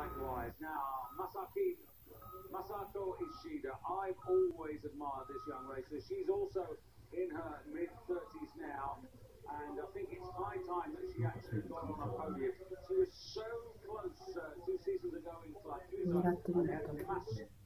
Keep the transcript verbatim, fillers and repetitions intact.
likewise. Now, Masaki, Masako Ishida, I've always admired this young racer. She's also in her mid-thirties now, and I think it's high time that she actually got on a podium. She was so close uh, two seasons ago in Flight. She was a, a mass